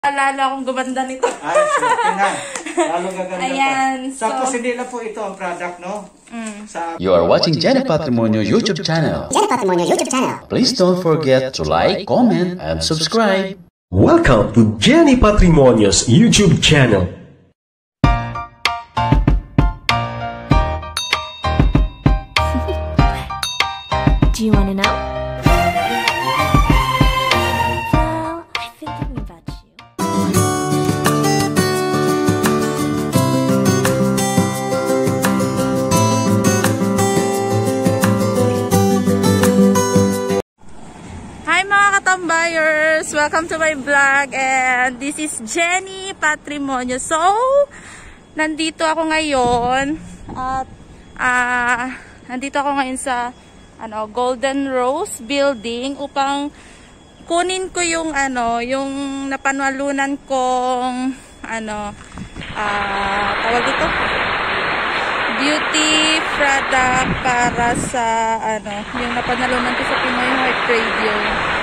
Alala akong gumanda nito. Ay, swerte na. Lalo gaganda Ayan, pa. Tapos hindi lang po ito ang product, no? You are watching Jenny Patrimonio YouTube channel. Jenny Patrimonio YouTube channel. Please don't forget to like, comment, and subscribe. Welcome to Jenny Patrimonio's YouTube channel. Do you want to know? Well, I've been thinking about you. Hi mga katambayers! Welcome to my vlog and this is Jenny Patrimonio. So, nandito ako ngayon at nandito ako ngayon sa Golden Rose Building upang kunin ko yung yung napanalunan kong tawag dito, beauty product para sa yung napanalunan ko sa Pinoy Heart Radio.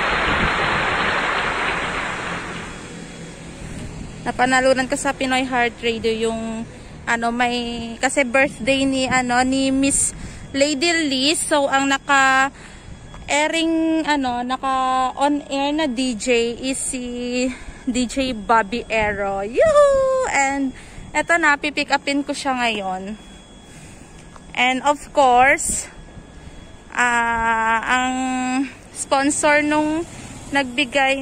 Napanalunan ko sa Pinoy Heart Radio yung may kasi birthday ni Miss Lady Liz. So ang naka-airing naka-on-air na DJ is si DJ Bobby Aero. Yoo! And eto na, pipick upin ko siya ngayon. And of course, ang sponsor nung nagbigay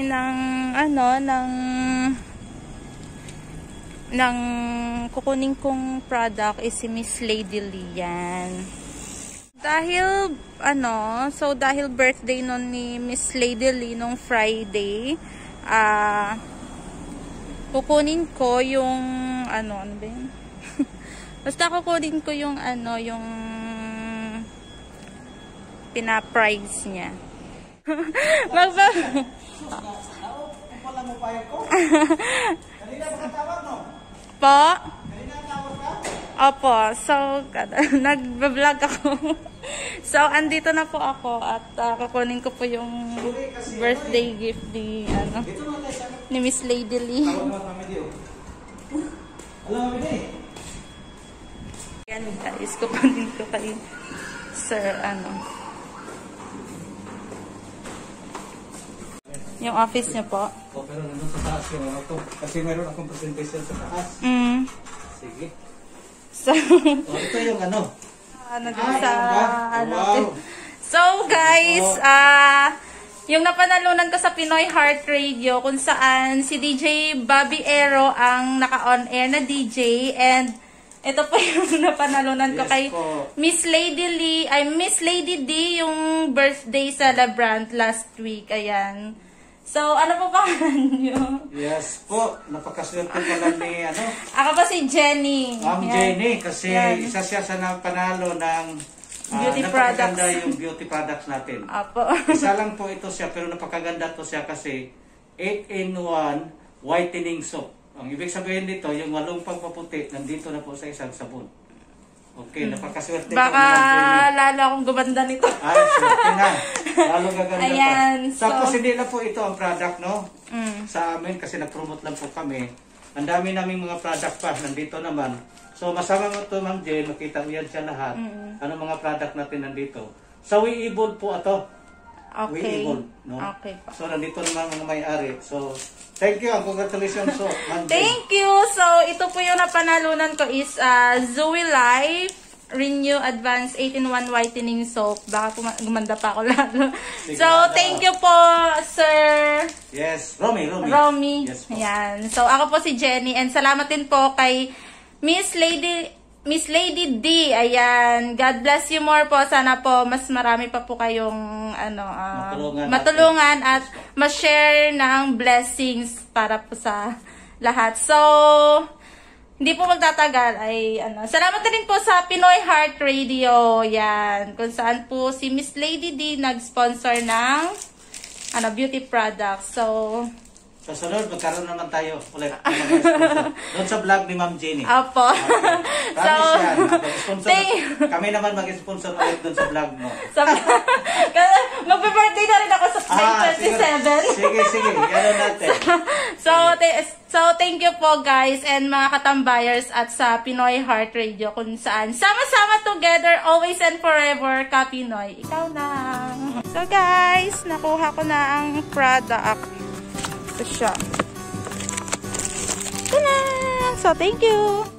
ng kukunin kong product is si Miss Lady Lian. Dahil dahil birthday nun ni Miss Lady Lee nung Friday, kukunin ko yung ano ba yun? Basta kukunin ko yung yung pina-prize niya. Po? Opo. So, nag-vlog ako. So, andito na po ako at kukunin ko po yung birthday gift ni ni Miss Lady Lee. Yan guys, kukunin ko kay Sir yung office niyo po. Pero nandun sa taas yung kasi meron akong presentation sa taas. Sige. So, ito yung wow. So guys, yung napanalunan ko sa Pinoy Heart Radio kung saan si DJ Bobby Aero ang naka-on-air na DJ, and ito po yung napanalunan ko kay Miss Lady Lee, Miss Lady D, yung birthday celebrant last week. Ayan. So, ano po pangalan nyo? Yes po, napakaswerte ko lang ni Ako pa si Jenny. Jenny, kasi isa siya sa napanalo ng beauty products. Yung beauty products natin. Apo. Isa lang po ito siya, pero napakaganda to siya kasi 8-in-1 whitening soap. Ang ibig sabihin dito, yung 8 pagpaputi, nandito na po sa isang sabon. Okay, napakaswerte. Baka lalo akong gumanda nito. Ay, swerte na. Lalo gaganda Ayan, pa. Tapos hindi na po ito ang product, no? Sa amin, kasi nag-promote lang po kami. Ang dami naming mga product pa, nandito naman. So, masama mo ito, Ma'am Jen, makita mo yan siya lahat. Anong mga product natin nandito. Sa Weeable po ito. Okay. Weeable, no? Okay po. So, nandito naman mga may-ari. So, thank you, congratulations po, Ma'am Jen. Thank you. So, ito po yung napanalunan ko is Zoe Life Renew Advanced 8-in-1 Whitening Soap. Baka gumanda pa ako lalo. So, thank you po, Sir. Yes, Romy. Yes po. Ayan. So, ako po si Jenny. And salamat din po kay Miss Lady D. Ayan. God bless you more po. Sana po mas marami pa po kayong matulungan at ma-share ng blessings para po sa lahat. So, hindi po magtatagal ay salamat na rin po sa Pinoy Heart Radio. Yan. Kung saan po si Miss Lady D nag-sponsor ng beauty products. So, Sa sunod, magkaroon naman tayo ulit ng mga sponsor. Doon sa vlog ni Ma'am Jenny. Opo. Okay. So, Promise yan. Mag-sponsor thank- kami naman mag-sponsor ulit doon sa vlog mo. Magbe-birthday na rin ako sa May 27. Sige. Gano'n natin. So, thank you po guys and mga katambayers at sa Pinoy Heart Radio kung saan sama-sama together, always and forever, ka Pinoy. Ikaw na. So guys, nakuha ko na ang product. Ito siya. Tada! So, thank you.